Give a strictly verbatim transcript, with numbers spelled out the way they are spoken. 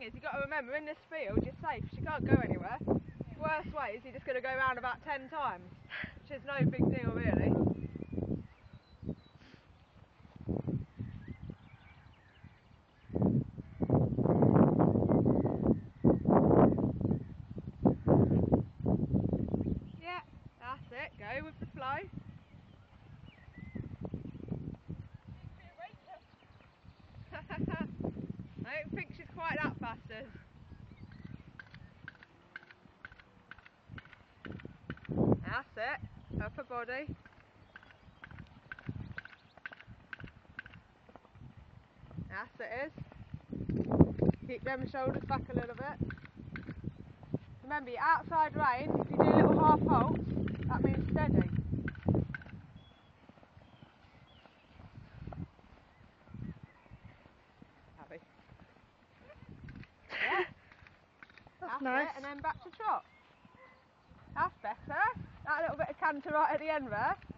is, you've got to remember, in this field, you're safe. She can't go anywhere. Worst way is you're just going to go round about ten times, which is no big deal, really. Yeah, that's it. Go with the flow. I don't think she's quite that bastard. That's it. Up her body. That's it is. Keep them shoulders back a little bit. Remember, your outside rein, if you do little half halts, that means steady. Happy. Yeah. That's, That's nice. it, and then back to trot. That's better. That little bit of canter right at the end there.